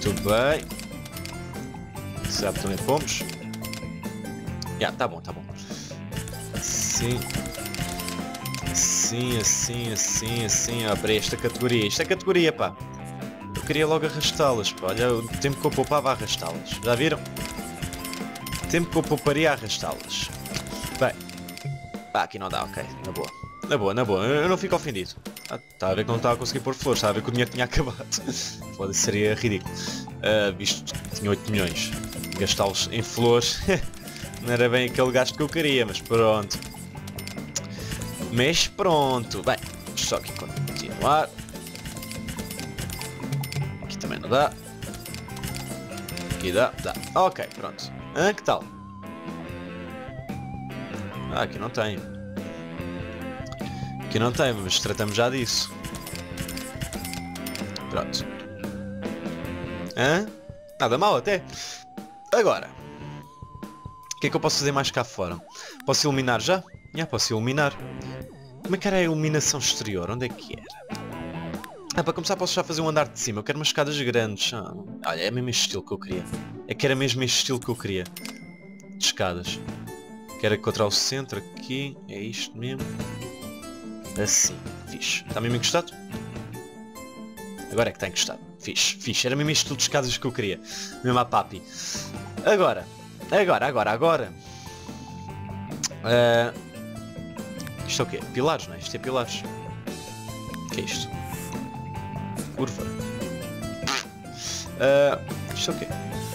Muito bem. Sabe, também pomos. Já, tá bom, tá bom. Assim. Assim, assim, assim, assim. Ó, para esta categoria. Isto é categoria, pá. Eu queria logo arrastá-las, pá. Olha o tempo que eu poupava a arrastá-las. Já viram? O tempo que eu pouparia a arrastá-las. Bem. Pá, aqui não dá, ok. Na boa. Na boa, na boa. Eu não fico ofendido. Está a ver que não estava a conseguir pôr flores. Está a ver que o dinheiro tinha acabado. Foda-se, seria ridículo. Visto que tinha 8 milhões. Gastá-los em flores. Não era bem aquele gasto que eu queria, mas pronto. Mas pronto. Bem, só aqui continuar. Aqui também não dá. Aqui dá, dá. Ok, pronto. Que tal? Aqui não tem. Aqui não tem, mas tratamos já disso. Pronto. Nada mal até. Agora. O que é que eu posso fazer mais cá fora? Posso iluminar já? Já posso iluminar. Como é que era a iluminação exterior? Onde é que era? Para começar posso já fazer um andar de cima. Eu quero umas escadas grandes. Olha, é mesmo este estilo que eu queria. É que era mesmo este estilo que eu queria. De escadas. Quero encontrar o centro aqui. É isto mesmo. Assim. Fixe. Está mesmo encostado? Agora é que está encostado. Fixe. Fixe. Era mesmo este estilo de escadas que eu queria. Mesmo a papi. Agora. Isto é o quê? Pilares, não é? Isto é pilares. O que é isto? Curva. Isto é o quê?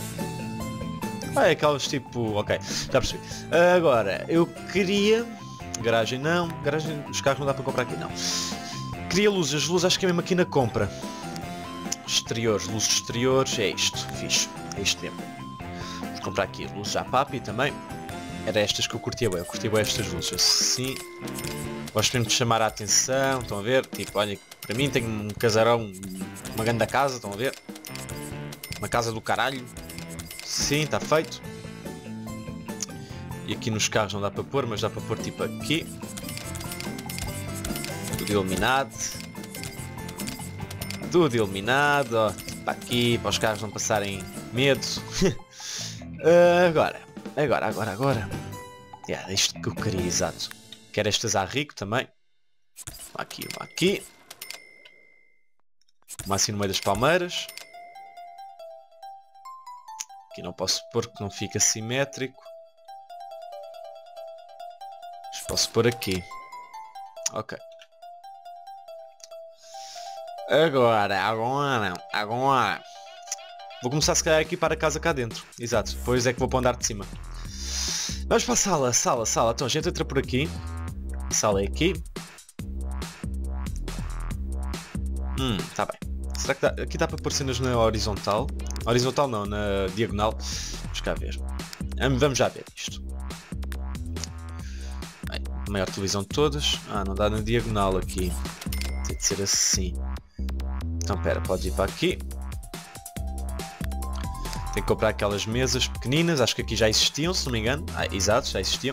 É aquelas tipo... Ok, já percebi. Agora, eu queria... Garagem não. Garagem... Os carros não dá para comprar aqui, não. Queria luzes. As luzes acho que é mesmo aqui na compra. Exteriores. Luzes exteriores. É isto. Fixe. É isto mesmo. Vou comprar aqui luzes à papi também. Era estas que eu curtia bem. Eu curtia bem estas luzes. Assim. Gosto mesmo de chamar a atenção. Estão a ver? Tipo, olha, para mim tenho um casarão, uma grande casa. Estão a ver? Uma casa do caralho. Sim, está feito. E aqui nos carros não dá para pôr, mas dá para pôr tipo aqui. Tudo iluminado. Tudo iluminado. Ó, para aqui, para os carros não passarem medo. Agora. É isto que eu queria, exato. Quero estas à rico também. Uma aqui. Uma assim no meio das palmeiras. Aqui não posso pôr porque não fica simétrico. Mas posso pôr aqui. Ok. Agora. Vou começar se calhar aqui para a casa cá dentro. Exato. Depois é que vou para o andar de cima. Vamos para a sala. Então a gente entra por aqui. A sala é aqui. Tá bem. Será que dá? Aqui dá para pôr cenas na horizontal? Horizontal não, na diagonal. Vamos cá ver. Vamos já ver isto. Bem, a maior televisão de todas. Não dá na diagonal aqui. Tem de ser assim. Então espera, pode ir para aqui. Tem que comprar aquelas mesas pequeninas. Acho que aqui já existiam, se não me engano. Exato, já existiam.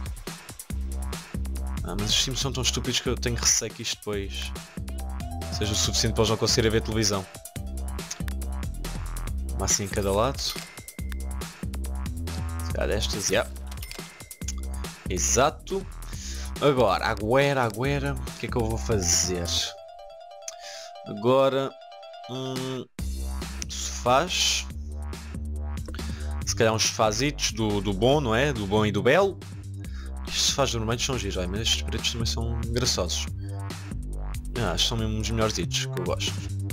Mas os sims são tão estúpidos que eu tenho receio que isto depois seja o suficiente para eles não conseguirem ver televisão. Uma assim em cada lado. Se calhar destas, já. Exato. Agora. O que é que eu vou fazer? Agora... sofás. Se calhar uns sofazitos do bom, não é? Do bom e do belo. Estes sofás normalmente são giros, mas estes pretos também são engraçados. Estes são mesmo uns melhorzitos que eu gosto.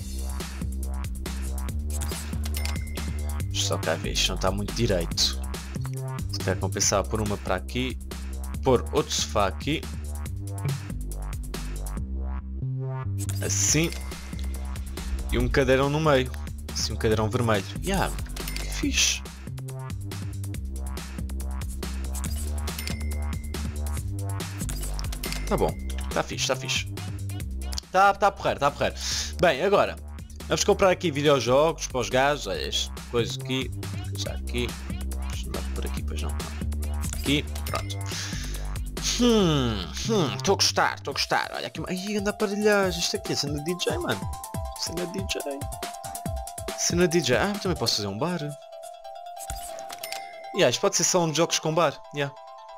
Só cá ver, isto não está muito direito. Se calhar compensar pôr uma para aqui. Pôr outro sofá aqui. Assim. E um cadeirão no meio. Assim, um cadeirão vermelho. Que fixe. Tá bom. Tá fixe. Tá porreiro. Bem, agora. Vamos comprar aqui videojogos para os gajos. Olha, esta coisa aqui. Já aqui. Deixa eu por aqui, pois não. Aqui. Pronto. Estou a gostar. Olha aqui. Ai, anda aparelhagem. Isto aqui é cena de DJ, mano. Cena DJ. Ah, também posso fazer um bar. Yeah, isto pode ser salão de jogos com bar. Yeah.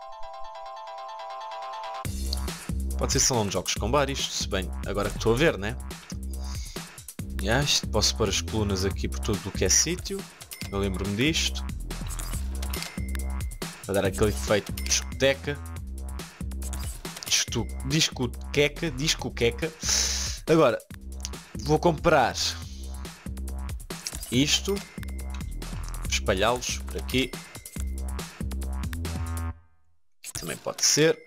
Pode ser salão de jogos com bar isto, se bem agora que estou a ver, né? Yeah, isto, posso pôr as colunas aqui por tudo o que é sítio. Eu lembro-me disto. Para dar aquele efeito de discoteca. Discoteca. Agora, vou comprar isto. Espalhá-los por aqui. Também pode ser.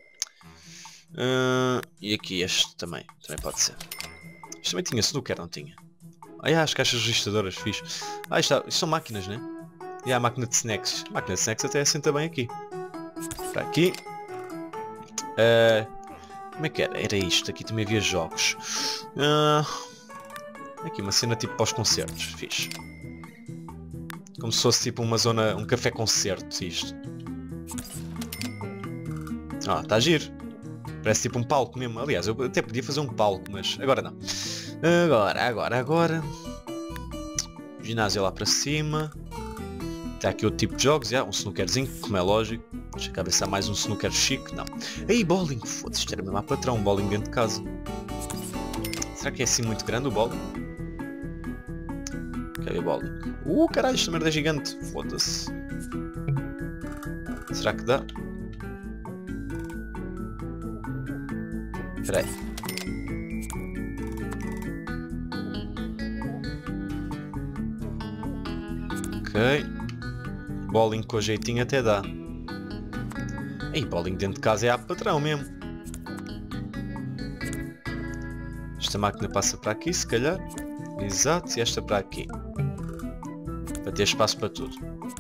E aqui este também pode ser. Isto também tinha snooker, não tinha? Ah, as caixas registradoras, fixe. Ah, isto são máquinas, né? E a máquina de snacks. A máquina de snacks até assenta bem aqui. Para aqui. Como é que era? Era isto. Aqui também havia jogos. Aqui uma cena tipo pós-concertos. Fixe. Como se fosse tipo uma zona, um café-concerto isto. Ah, está a giro. Parece tipo um palco mesmo. Aliás, eu até podia fazer um palco, mas agora não. Agora. Ginásio lá para cima. Está aqui outro tipo de jogos, um snookerzinho, como é lógico. Deixa cá ver se há mais um snooker chique. Não. Ei, bowling. Foda-se, isto era mesmo a patrão, um bowling dentro de casa. Será que é assim muito grande o bowling? Quer ver bowling? Caralho, esta merda é gigante. Foda-se. Será que dá? Espera aí. Ok. Bowling com jeitinho até dá. Ei, bowling dentro de casa é a patrão mesmo. Esta máquina passa para aqui, se calhar. Exato, e esta para aqui. Para ter espaço para tudo.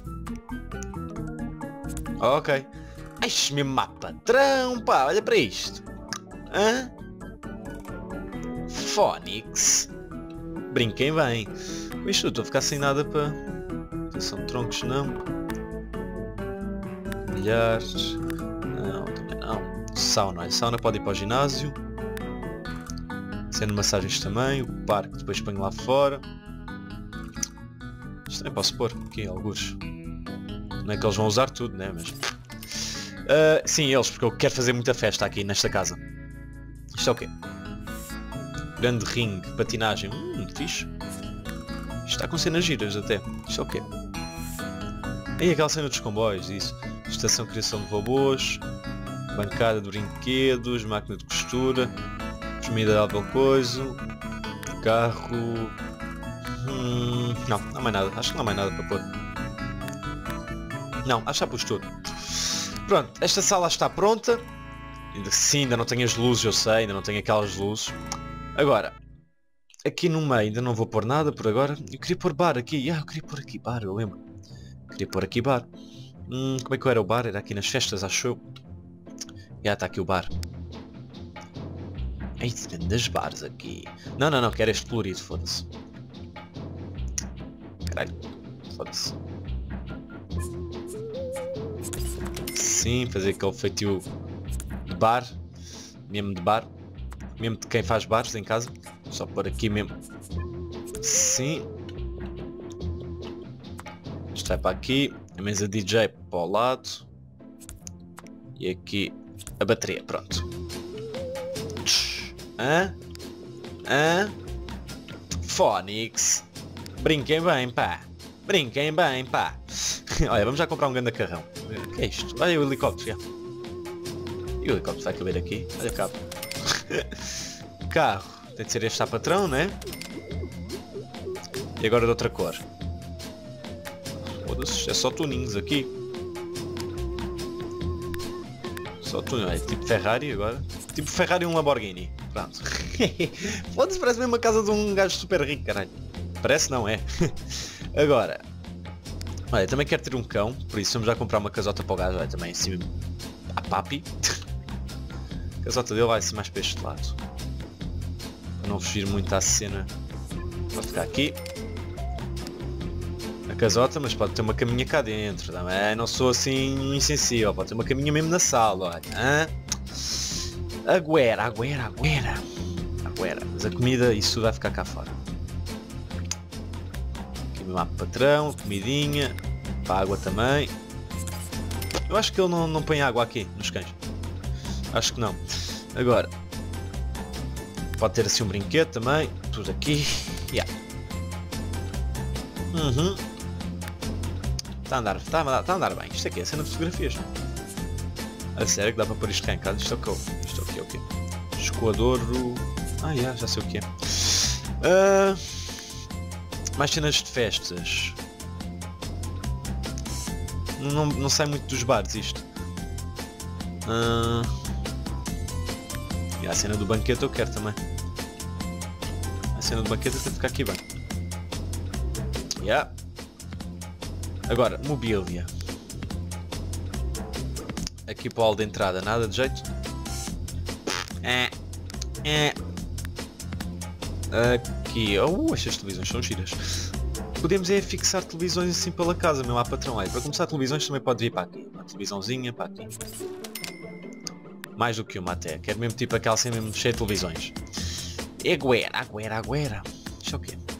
Ok. Ai, mesmo a patrão, pá, olha para isto. Hã? Phonics. Brinquem bem. Com isto estou a ficar sem nada para... São troncos não. Milhares. Não, também não. Sauna. A sauna pode ir para o ginásio. Sendo massagens também. O parque depois ponho lá fora. Isto também posso pôr aqui alguns. Não é que eles vão usar tudo, né? Mas... sim, eles, porque eu quero fazer muita festa aqui nesta casa. Isto é o quê? Grande ringue, patinagem. Fixe. Isto está com cenas giras até. Isto é o quê? Aí aquela cena dos comboios, isso. Estação de criação de robôs. Bancada de brinquedos. Máquina de costura. Formidável coisa. Carro. Não há mais nada. Acho que não há mais nada para pôr. Não, acho que já pus tudo. Pronto, esta sala está pronta. Sim, ainda não tenho as luzes, eu sei. Ainda não tenho aquelas luzes. Agora, aqui no meio ainda não vou pôr nada por agora. Eu queria pôr bar aqui. Eu queria pôr aqui bar, eu lembro. Queria pôr aqui bar. Como é que era o bar? Era aqui nas festas, acho eu. Está aqui o bar. Ei, das bares aqui. Não, quero este colorido, foda-se. Caralho, foda-se. Sim, fazer aquele feitio de bar. Mesmo de bar. Mesmo de quem faz bares em casa. Só por aqui mesmo. Sim. Isto vai para aqui. A mesa DJ para o lado. E aqui a bateria. Pronto. Phonics. Brinquem bem, pá. Brinquem bem, pá. Olha, vamos já comprar um grande carrão. O que é isto? Olha o helicóptero. Já. E o helicóptero vai caber aqui. Olha cá. Carro. Tem de ser este a patrão, né? E agora de outra cor. Foda-se, é só tuninhos aqui. Só tuninhos. É tipo Ferrari agora. Tipo Ferrari e um Lamborghini. Pronto. Foda-se, parece mesmo a casa de um gajo super rico, caralho. Parece não, é. Agora. Olha, também quero ter um cão. Por isso vamos já comprar uma casota para o gajo. Olha, também assim a papi. A casota dele vai ser mais para este lado. Para não fugir muito à cena. Pode ficar aqui. A casota, mas pode ter uma caminha cá dentro. Também não sou assim insensível. Pode ter uma caminha mesmo na sala. Olha. Agüera. Mas a comida, isso vai ficar cá fora. meu mapa patrão, comidinha, para a água também. Eu acho que ele não põe água aqui nos cães. Acho que não. Agora, pode ter assim um brinquedo também, tudo aqui. Yeah. Está a andar bem. Isto aqui é cena de fotografias, não é? A sério que dá para pôr isto cá em casa? Isto é o quê? Escoadouro... já sei o que é. Mais cenas de festas. Não sai muito dos bares isto. E a cena do banquete eu quero também. A cena do banquete tem que ficar aqui bem. Yeah. Agora, mobília. Aqui para o hall de entrada, nada de jeito. Aqui, estas televisões são giras. Podemos fixar televisões assim pela casa, meu lá patrão. Olha, para começar, televisões também pode vir para aqui. Uma televisãozinha para aqui. Mais do que uma até. Quero mesmo tipo aquela assim mesmo cheia de televisões. Agüera. Isto é o quê?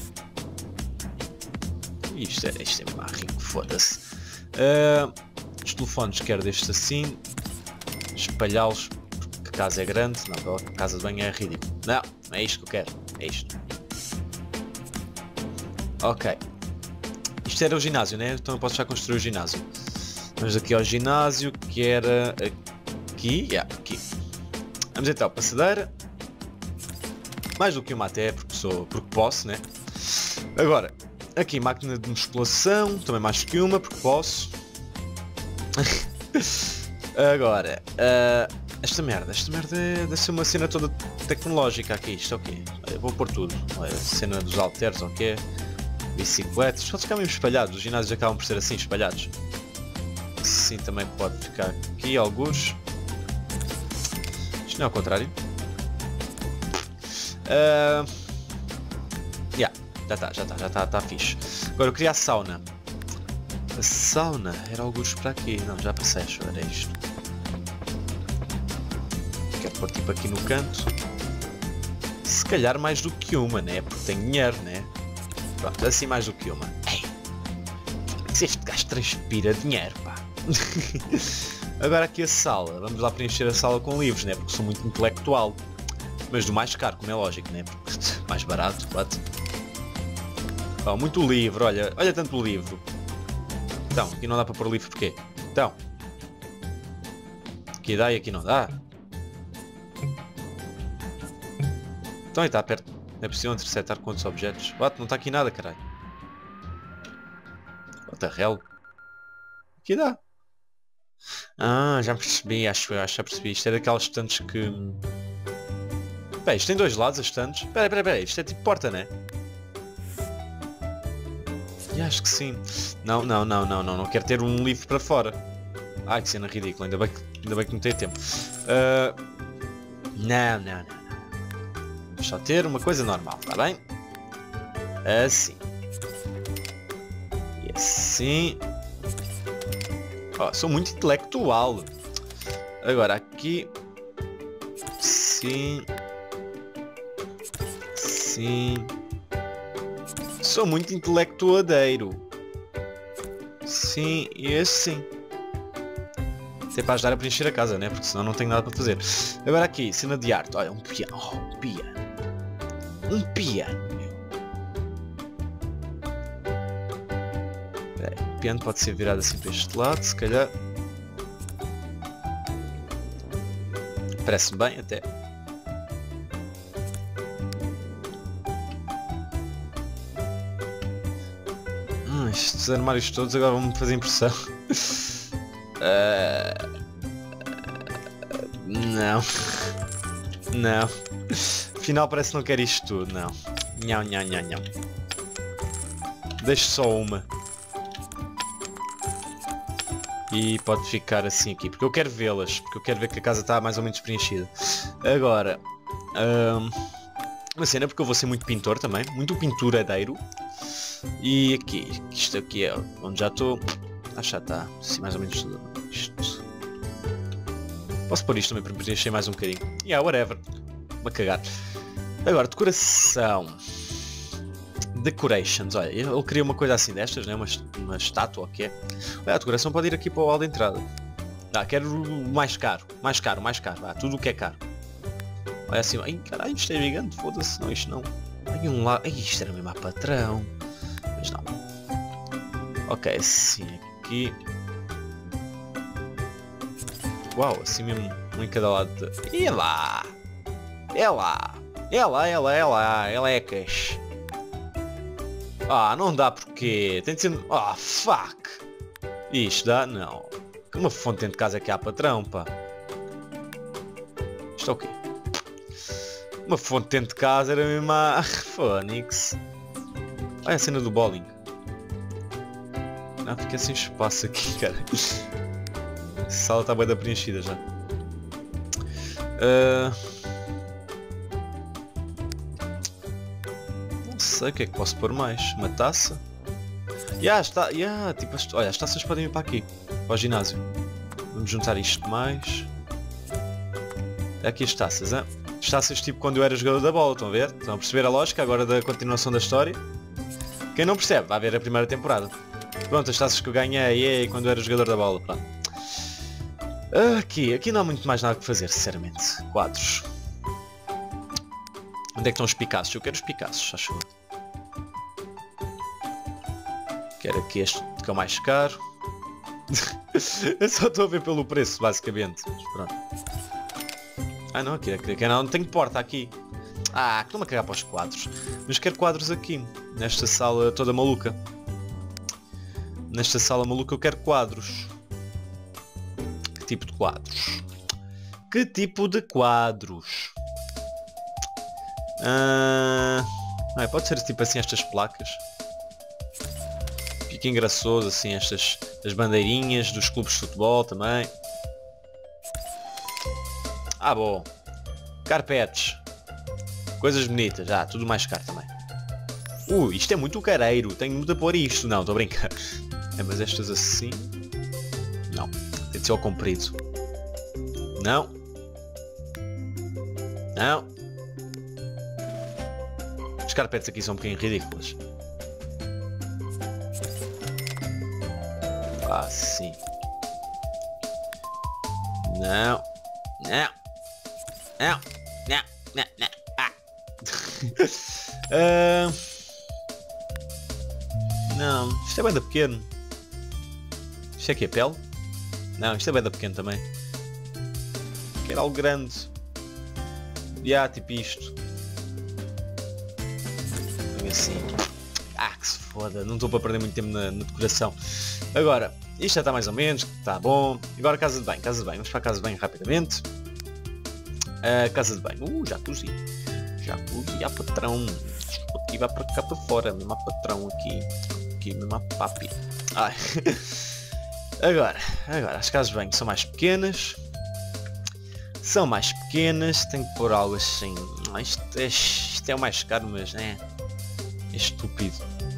Isto é marrico, foda-se. Os telefones quero destes assim. Espalhá-los, porque a casa é grande. Não, a casa de banho é ridículo. Não é isto que eu quero. É isto. Ok. Isto era o ginásio, né? Então eu posso já construir o ginásio. Vamos aqui ao ginásio, que era aqui. Aqui. Vamos então, passadeira. Mais do que uma até, porque posso, né? Agora, aqui máquina de musculação, também mais do que uma, porque posso. Agora, esta merda deve ser uma cena toda tecnológica aqui. Isto é o quê? Eu vou pôr tudo. Olha, cena dos halteres, ok? Bicicletas, pode ficar mesmo espalhados. Os ginásios acabam por ser assim, espalhados. Sim, também pode ficar aqui, alguns. Isto não é ao contrário. Já está fixe. Agora eu queria a sauna. A sauna era alguns para aqui. Não, já passei, era isto. Quero pôr tipo aqui no canto. Se calhar mais do que uma, né? Porque tem dinheiro, né? Pronto, assim mais do que uma. Ei, se este gajo transpira dinheiro, pá. Agora aqui a sala. Vamos lá preencher a sala com livros, né? Porque sou muito intelectual. Mas do mais caro, como é lógico, né? Porque mais barato, what? Oh, muito livro, olha tanto livro. Então, aqui não dá para pôr livro porquê? Então. Aqui dá e aqui não dá. Então aí está perto. É possível interceptar quantos objetos? What? Não está aqui nada, caralho. What the hell? Aqui dá. Já percebi, acho que já percebi. Isto é daquelas estantes que... Bem, isto tem dois lados, as estantes. Espera, isto é tipo porta, né? E acho que sim. Não quero ter um livro para fora. Ai, que cena ridícula, ainda bem que não tenho tempo. Não. Vamos só ter uma coisa normal, está bem? Assim. E assim. Sou muito intelectual. Agora aqui. Sim. Sou muito intelectuadeiro. Sim, e assim. Até para ajudar a preencher a casa, né? Porque senão não tenho nada para fazer. Agora aqui, cena de arte. Olha, um piano. Um piano. O piano pode ser virado assim para este lado, se calhar. Parece-me bem até. Estes armários todos agora vão-me fazer impressão. Não. Afinal parece que não quer isto tudo, não. Não. Deixo só uma. E pode ficar assim aqui, porque eu quero vê-las. Porque eu quero ver que a casa está mais ou menos preenchida. Agora, uma cena, porque eu vou ser muito pintor também. Muito pinturadeiro. E aqui, isto aqui é onde já estou. Já está, assim mais ou menos isto. Posso pôr isto também para preencher mais um bocadinho. Whatever. Vou cagar. Agora, decoração. Decorations, olha, ele queria uma coisa assim destas, né? Uma estátua, o que é? Olha, a decoração pode ir aqui para o hall de entrada. Quero o mais caro, mais caro, tudo o que é caro. Olha assim, ai caralho, isto é gigante, foda-se, não, isto não. Ai, ai, isto era mesmo a patrão. Mas não. Ok, assim, aqui. Uau, assim mesmo, um em cada lado. E lá! Elecas! Não dá porque tem de ser... fuck! Isto dá? Não. Que uma fonte dentro de casa é que há patrão, pá. Isto é o quê? Uma fonte dentro de casa era mesmo a Phoenix. Olha a cena do bowling. Fica sem espaço aqui, cara. A sala está bem preenchida já. Não sei o que é que posso pôr mais. Uma taça? Tipo, olha, as taças podem ir para aqui. Para o ginásio. Vamos juntar isto mais. Aqui as taças, hein? As taças tipo quando eu era jogador da bola, estão a ver? Estão a perceber a lógica agora da continuação da história? Quem não percebe, vai ver a primeira temporada. Pronto, as taças que eu ganhei quando eu era jogador da bola, pronto. Aqui não há muito mais nada que fazer, sinceramente. Quadros. Onde é que estão os Picassos? Eu quero os Picassos, acho. Quero aqui este que é o mais caro. Eu só estou a ver pelo preço, basicamente. Mas pronto. Não, aqui não tenho porta aqui. Que estou-me a cagar para os quadros. Mas quero quadros aqui, nesta sala toda maluca. Nesta sala maluca eu quero quadros. Que tipo de quadros? Que tipo de quadros? Pode ser tipo assim estas placas. Fica engraçoso assim estas as bandeirinhas dos clubes de futebol também. Bom. Carpetes. Coisas bonitas. Tudo mais caro também. Isto é muito careiro. Tenho muito a pôr isto. Não, estou a brincar. Mas estas assim... Não. Tem de ser ao comprido. Não. Não. As carpetes aqui são um bocadinho ridículas. Sim. Não. Não. Não. Não. Não. Não. Não. Isto é bem da pequeno. Isto é que é pele? Não, isto é bem da pequeno também. Quero algo grande. Tipo isto. Assim. Que se foda. Não estou para perder muito tempo na decoração. Agora, isto já está mais ou menos. Está bom. Agora casa de banho. Vamos para a casa de banho rapidamente. Casa de banho. Jacuzzi. Jacuzzi a patrão. Aqui vai para cá para fora. Mesmo a patrão aqui. Aqui mesmo a papi. Agora, as casas de banho são mais pequenas. Tenho que pôr algo assim. Isto é o mais caro, mas é estúpido.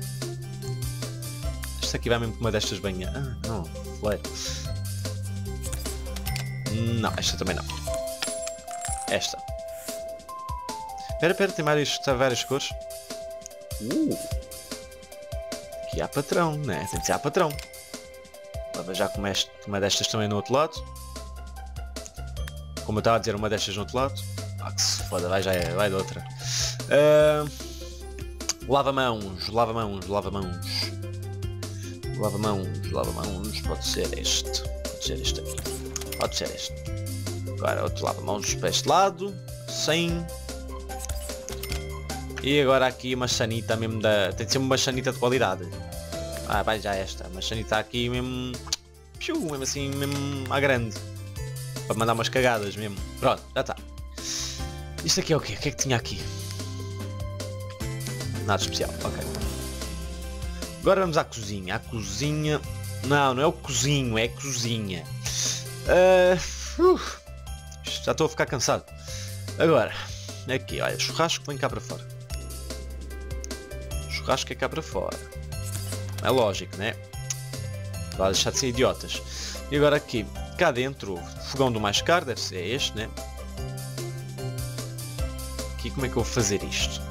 Isto aqui vai mesmo com uma destas banhas. Não, flare. Não, esta também não. Esta. Espera, tem várias cores. Aqui há patrão, né? Tem de ser a patrão. Já como uma destas também no outro lado. Como eu estava a dizer, uma destas no outro lado. Que se foda, vai de outra. Lava-mãos. Pode ser este. Pode ser este. Agora outro lava-mãos para este lado. Sim. E agora aqui uma sanita mesmo da... Tem de ser uma sanita de qualidade. Vai já esta. Uma sanita aqui mesmo... Mesmo assim, mesmo à grande. Para mandar umas cagadas mesmo. Pronto, já está. Isto aqui é o quê? O que é que tinha aqui? Nada especial, ok. Agora vamos à cozinha. Não é o cozinho, é a cozinha. Já estou a ficar cansado. Agora, aqui, olha, churrasco vem cá para fora. Churrasco é cá para fora. É lógico, né? Vai deixar de ser idiotas. E agora aqui, cá dentro, fogão do mais caro, deve ser este, né? Aqui como é que eu vou fazer isto?